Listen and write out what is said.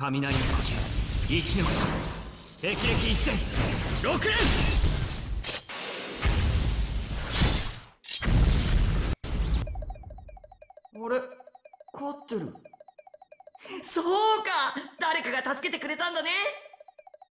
雷の呼吸一の霹靂一閃6連。 あれ、勝ってる。そうか、誰かが助けてくれたんだね。